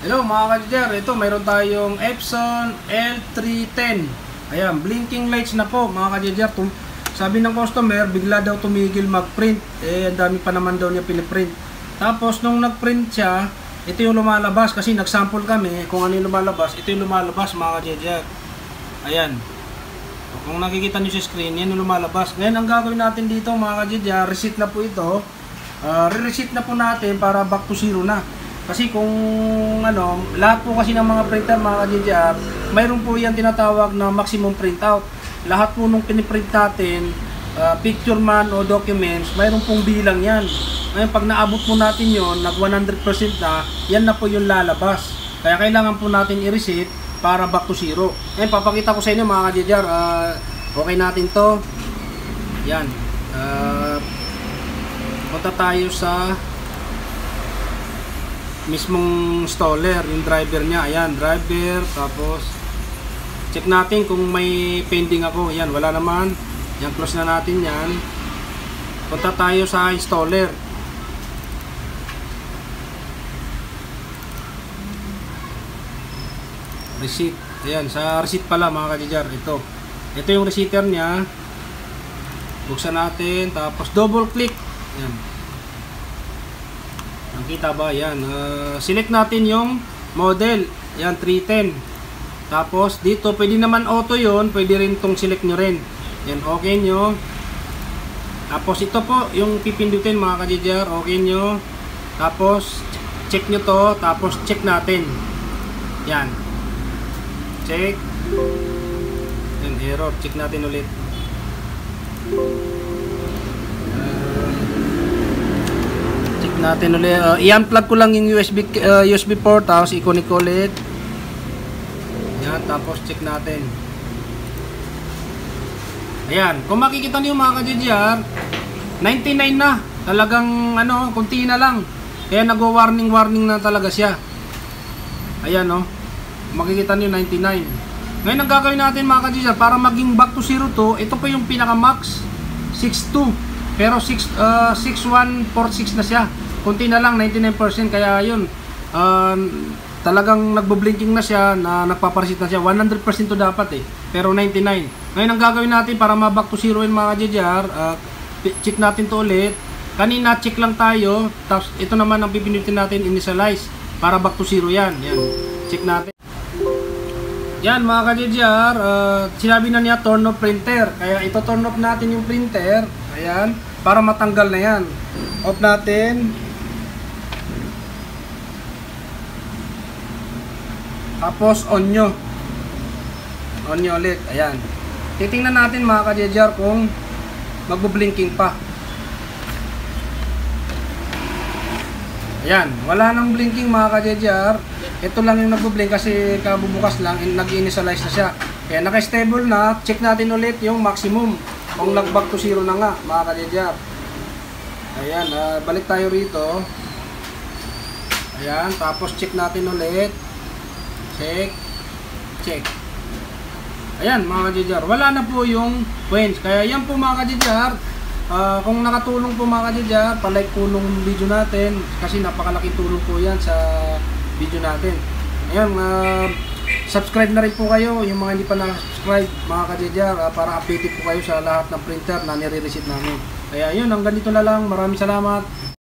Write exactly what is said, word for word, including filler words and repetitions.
Hello mga ka-J R, ito mayroon tayong Epson L three ten. Ayan, blinking lights na po mga ka-J R. Sabi ng customer, bigla daw tumigil mag-print. Eh, ang dami pa naman daw niya piniprint. Tapos nung nag-print siya, ito yung lumalabas kasi nag-sample kami kung ano yung lumalabas. Ito yung lumalabas mga ka-J R. Ayan. Kung nakikita nyo sa screen, yan yung lumalabas. Ngayon, ang gagawin natin dito mga ka-J R, reset na po ito. Uh, re-reset na po natin para back to zero na. Kasi kung ano, lahat po kasi ng mga printer mga ka-J R, mayroon po yan tinatawag na maximum printout. Lahat po nung piniprint natin, uh, picture man o documents, mayroon pong bilang yan. Ngayon pag naabot po natin yon, nag one hundred percent na, yan na po yung lalabas. Kaya kailangan po natin i-reset para back to zero. Ngayon papakita ko sa inyo mga ka-J R, uh, okay natin to. Yan. Uh, punta tayo sa mismong installer, yung driver niya. Ayan, driver. Tapos check natin kung may pending ako. Ayan, wala naman. Yan, close na natin yan. Punta tayo sa installer. Receipt. Ayan, sa receipt pala mga ka-J R. Ito. Ito yung receitter niya. Buksan natin. Tapos double click. Ayan. Nakita ba? Yan. Uh, select natin yung model. Yan, three ten. Tapos, dito, pwede naman auto yon. Pwede rin itong select nyo rin. Yan, okay nyo. Tapos, ito po, yung pipindutin mga ka-J R. Okay nyo. Tapos, check nyo to. Tapos, check natin. Yan. Check. Yan, error. Check natin ulit. Natin ulit, uh, i-unplug ko lang yung U S B uh, U S B port, tapos i-connect ko ulit. Yan, tapos check natin. Ayan, kung makikita niyo mga ka-J R, ninety-nine na. Talagang ano, kunti na lang. Kaya nagwa-warning warning na talaga siya. Ayan no. Makikita niyo ninety-nine. Ngayon ang gagawin natin mga ka-J R para maging back to zero to, ito pa yung pinaka max six two. Pero six one four six na siya. Kunti na lang, ninety-nine percent. Kaya yun, uh, talagang nagbo-blinking na siya, na nagpapareset na siya. one hundred percent to dapat eh, pero ninety-nine. Ngayon ang gagawin natin para ma-back to zero yung mga J R, uh, check natin to ulit. Kanina check lang tayo, tapos ito naman ang pipinutin natin, initialize, para back to zero yan. Yan, check natin. Yan mga ka-J R, uh, sinabi na niya turn off printer. Kaya ito turn off natin yung printer. Ayan, para matanggal na yan. Off natin. Tapos on nyo. On nyo ulit. Ayan. Titingnan natin mga ka-J R kung magbo-blinking pa. Ayan. Wala nang blinking mga ka-J R. Ito lang yung nagbo-blink kasi kabubukas lang. Nag-initialize na siya. Kaya naka-stable na. Check natin ulit yung maximum. Kung nag-back to zero na nga mga ka-J R. Ayan. Uh, balik tayo rito. Ayan. Tapos check natin ulit. Check, check. Ayan mga ka-J R, wala na po yung points. Kaya yan po mga ka-J R, uh, kung nakatulong po mga ka-J R, palike po nung video natin kasi napakalaking tulong po yan sa video natin. Ayan, uh, subscribe na rin po kayo yung mga hindi pa na-subscribe mga ka-J R, uh, para updated po kayo sa lahat ng printer na nire-reset namin. Kaya yun, hanggang dito na lang. Maraming salamat.